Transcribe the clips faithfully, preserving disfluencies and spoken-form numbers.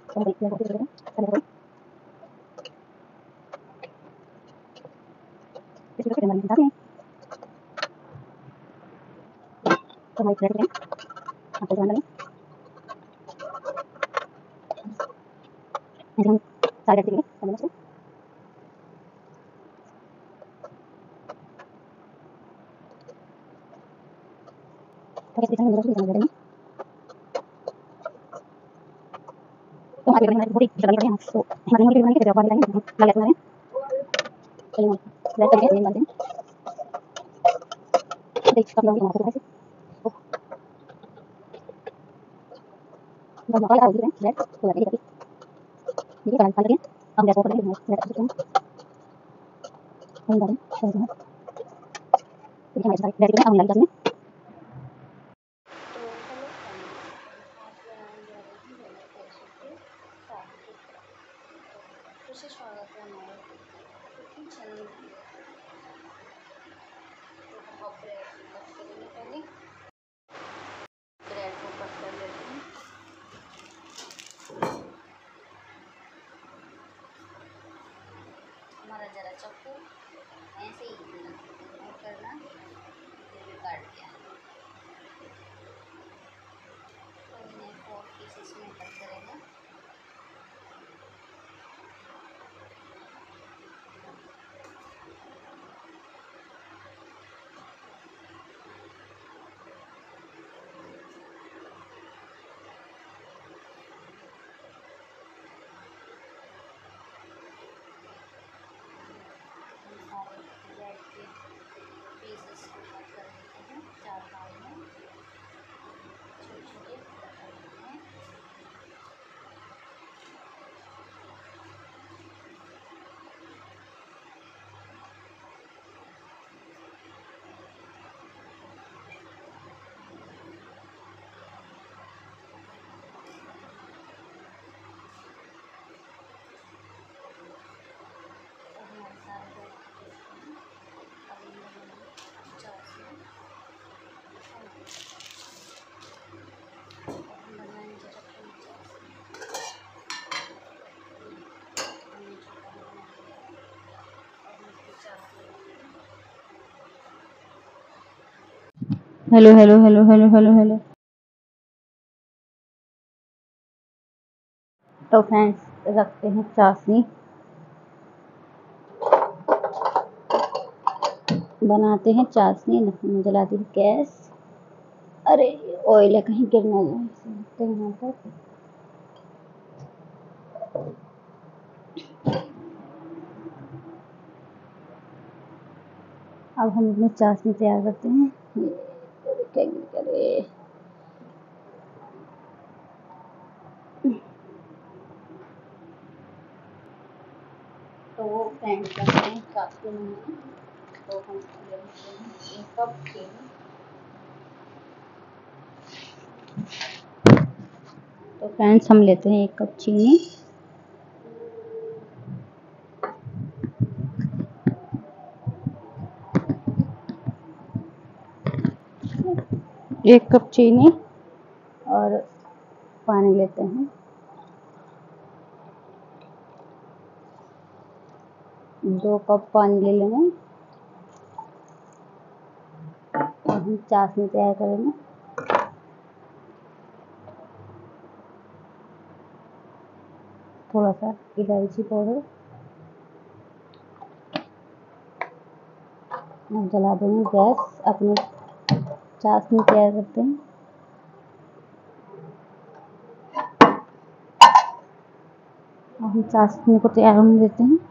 तो हमारे बनाने बहुत ही जल्दी बनाते हैं तो हमारे मूली बनाने के जब वाली लाइन लगा देना है चलिए रेड करके नहीं डालते हैं देख कब लोग बनाते हैं बस मसाला डाल दीजिए रेड तो लगे देखिए ये डाल डाल के हम गैस ऑफ कर देंगे रेड कर देते हैं हम डालें तो हमारे सारे रेड के हम लगा देंगे से स्वागत है हमारे कुकिंग चैनल में। तो हम अब ब्रेड कट करेंगे, पहले ब्रेड को कट कर लेते हैं। हमारा जरा चाकू ऐसे ही नहीं करना, ये काट दिया तो इन्हें फोर पीसेस में कट करेंगे। ब्रेड के पीसेस को कट कर देते हैं चार भाग में, छोटे छोटे कर देते हैं। Hello hello hello hello hello hello तो फ्रेंड्स रखते हैं चाशनी, बनाते हैं चाशनी। हमने जला दी गैस। अरे ऑयल है कहीं गिर ना जाए यहाँ पर। अब हम अपनी चाशनी तैयार करते हैं। ये करे तो वो फ्रेंड्स करते हैं चाशनी में। तो हम लेते हैं एक कप चीनी। तो फ्रेंड्स हम लेते हैं एक कप चीनी। एक कप चीनी और पानी लेते हैं। दो कप पानी ले लेंगे और हम चाशनी तैयार करेंगे। थोड़ा सा इलायची पाउडर हम जला देंगे गैस। अपनी चाशनी तैयार करते हैं। हम चाशनी को तैयार होने देते हैं।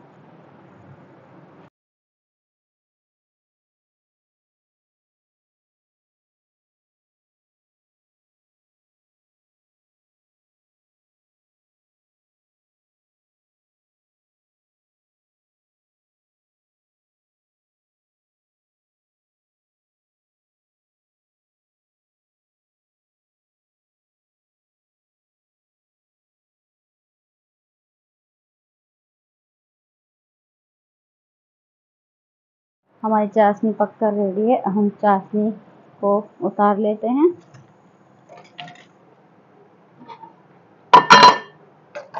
हमारी चाशनी पककर रेडी है। हम चाशनी को उतार लेते हैं।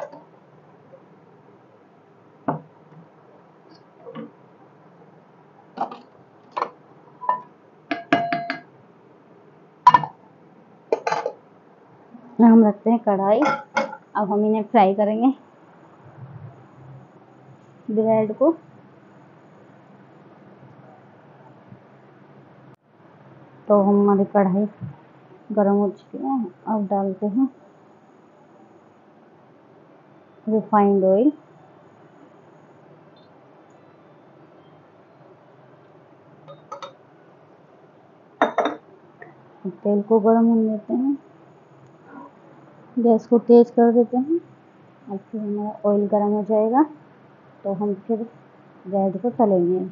हम रखते हैं कढ़ाई। अब हम इन्हें फ्राई करेंगे ब्रेड को। तो हमारी कढ़ाई गर्म हो चुकी है। अब डालते हैं रिफाइंड ऑयल। तेल को गर्म होने देते हैं, गैस को तेज कर देते हैं। अब फिर हमारा ऑयल गर्म हो जाएगा तो हम फिर ब्रेड को तलेंगे।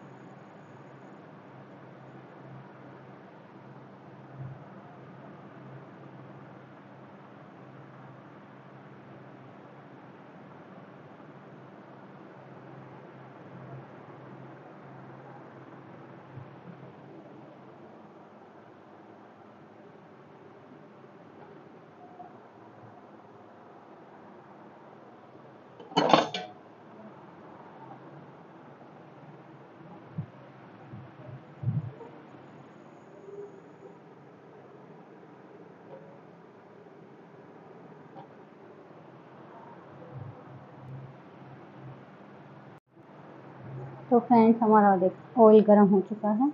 तो फ्रेंड्स हमारा देख ऑयल गर्म हो चुका है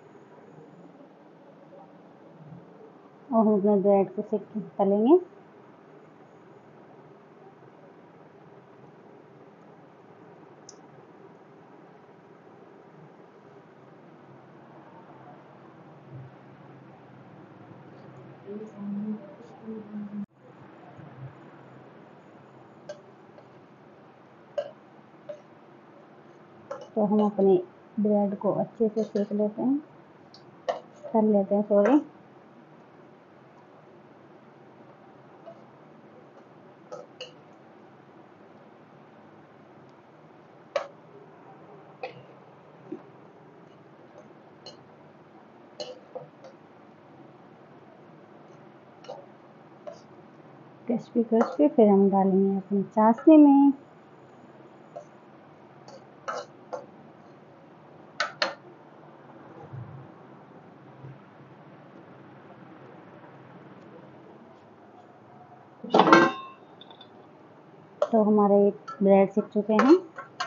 और हम अपने ब्रेड को सेक तलेंगे। तो हम अपने ब्रेड को अच्छे से सेक लेते हैं, तल लेते हैं सॉरी। क्रिस्पी क्रिस्पी फिर हम डालेंगे अपनी चाशनी में। तो हमारे ब्रेड सिक चुके हैं।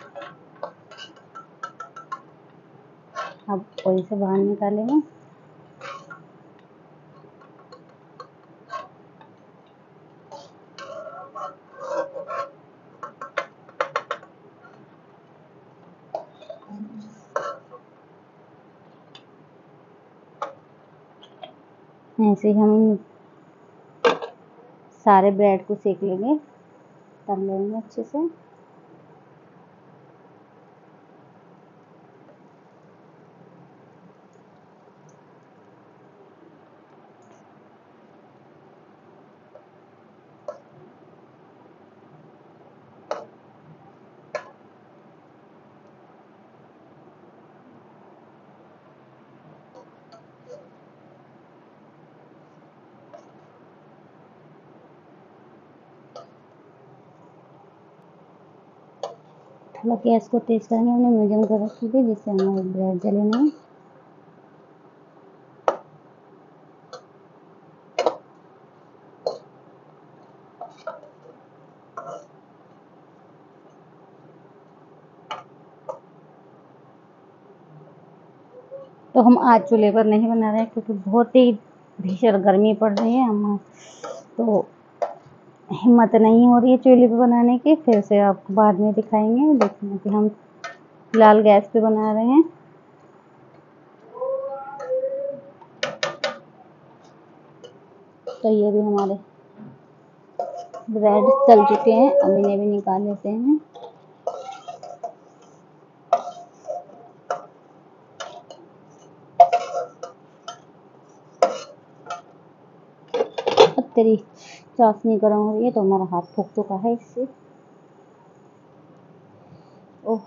अब ऑयल से बाहर निकालेंगे। ऐसे ही हम सारे ब्रेड को सेक लेंगे, तल लेंगे अच्छे से। थोड़ा गैस को तेज करेंगे, हमने मीडियम कर रखी थी जिससे हमारे ब्रेड जले नहीं। तो हम आज चूल्हे पर नहीं बना रहे हैं क्योंकि बहुत ही भीषण गर्मी पड़ रही है। हम तो हिम्मत नहीं हो रही है चूल्हे पे बनाने की। फिर से आपको बाद में दिखाएंगे। देखिए कि हम फिलहाल गैस पे बना रहे हैं। तो ये भी हमारे ब्रेड तल चुके हैं। अब इन्हें भी निकाल लेते हैं। अब तेरी चाशनी गर्म हो रही है तो हमारा हाथ फूक चुका है इससे। ओह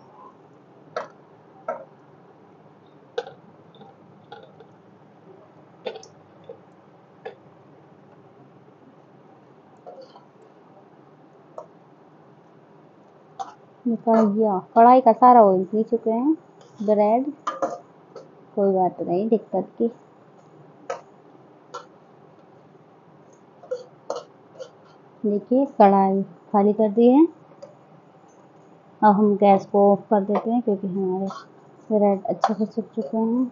निकल गया। कढ़ाई का सारा ऑयल पी चुके हैं ब्रेड। कोई बात नहीं दिक्कत की। देखिए कढ़ाई खाली कर दी है। अब हम गैस को ऑफ कर देते हैं क्योंकि हमारे ब्रेड अच्छे से सूख चुके हैं।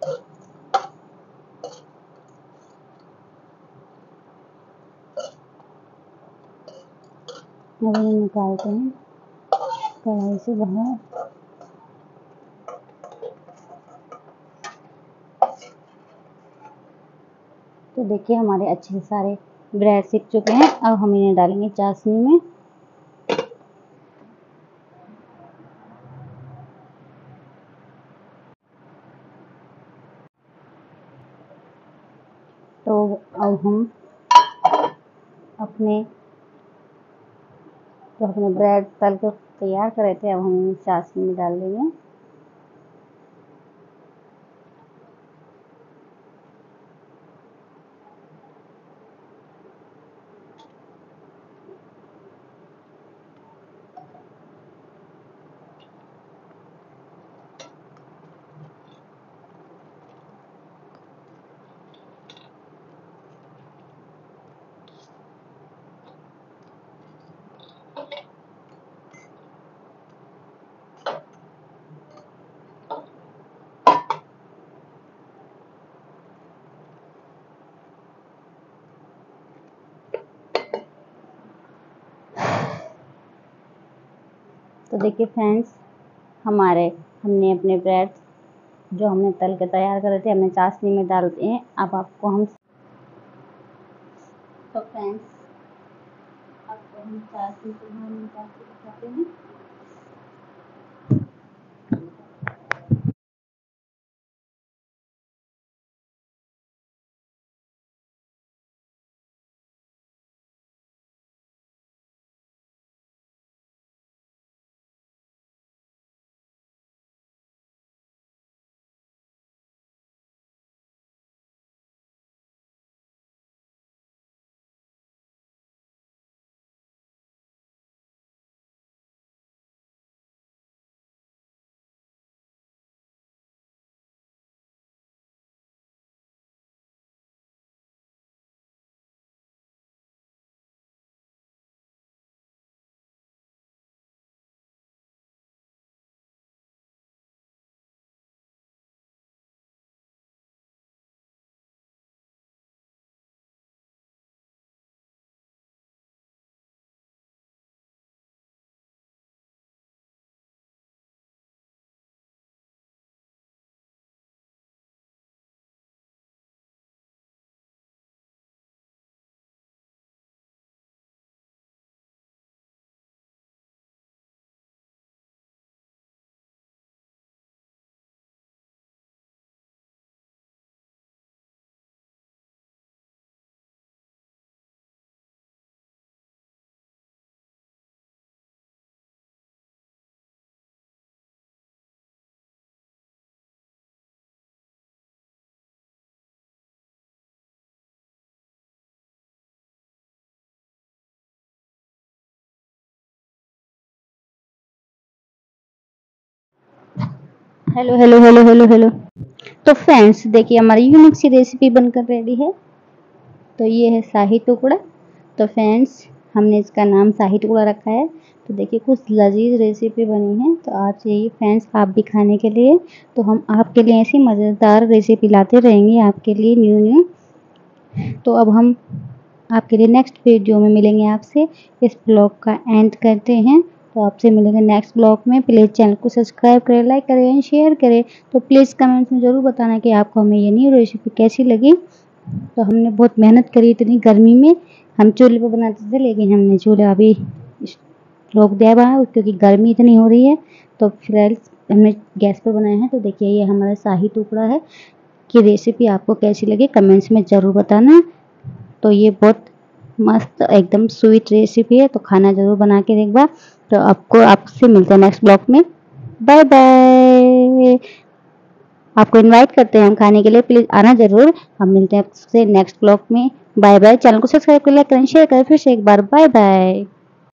अब हम निकालते हैं कढ़ाई से बाहर। तो देखिए हमारे अच्छे से सारे ब्रेड सीख चुके हैं। अब हम इन्हें डालेंगे चाशनी में। तो अब हम अपने तो अपने ब्रेड तल के तैयार कर रहे थे, अब हम इन्हें चाशनी में डाल देंगे। तो देखिए फ्रेंड्स, हमारे हमने अपने ब्रेड जो हमने तल के तैयार करे थे हमने चाशनी में डाल दिए हैं। अब आपको हम तो फ्रेंड्स आपको हम चाशनी से बाहर निकाल के दिखाते हैं। Hello hello hello hello hello तो फ्रेंड्स देखिए हमारी यूनिक सी रेसिपी बनकर रेडी है। तो ये है शाही टुकड़ा। तो फ्रेंड्स हमने इसका नाम शाही टुकड़ा रखा है। तो देखिए कुछ लजीज रेसिपी बनी है। तो आप चाहिए फ्रेंड्स आप भी खाने के लिए। तो हम आपके लिए ऐसी मज़ेदार रेसिपी लाते रहेंगे आपके लिए न्यू न्यू। तो अब हम आपके लिए नेक्स्ट वीडियो में मिलेंगे आपसे। इस ब्लॉग का एंड करते हैं। तो आपसे मिलेंगे नेक्स्ट ब्लॉग में। प्लीज़ चैनल को सब्सक्राइब करें, लाइक करें एंड शेयर करें। तो प्लीज़ कमेंट्स में ज़रूर बताना कि आपको हमें ये न्यू रेसिपी कैसी लगी। तो हमने बहुत मेहनत करी इतनी गर्मी में। हम चूल्हे पर बनाते थे लेकिन हमने चूल्हा अभी रोक दिया हुआ क्योंकि गर्मी इतनी हो रही है। तो फ्रेंड्स हमने गैस पर बनाया है। तो देखिए ये हमारा शाही टुकड़ा है कि रेसिपी आपको कैसी लगी कमेंट्स में ज़रूर बताना। तो ये बहुत मस्त एकदम स्वीट रेसिपी है। तो खाना ज़रूर बना के एक बार। तो आपको आपसे मिलते हैं नेक्स्ट ब्लॉग में। Bye bye. आपको इनवाइट करते हैं हम खाने के लिए, प्लीज़ आना ज़रूर। हम मिलते हैं आपसे नेक्स्ट ब्लॉग में। Bye bye. चैनल को सब्सक्राइब करें, लाइक करें, शेयर करें। फिर से एक बार बाय बाय।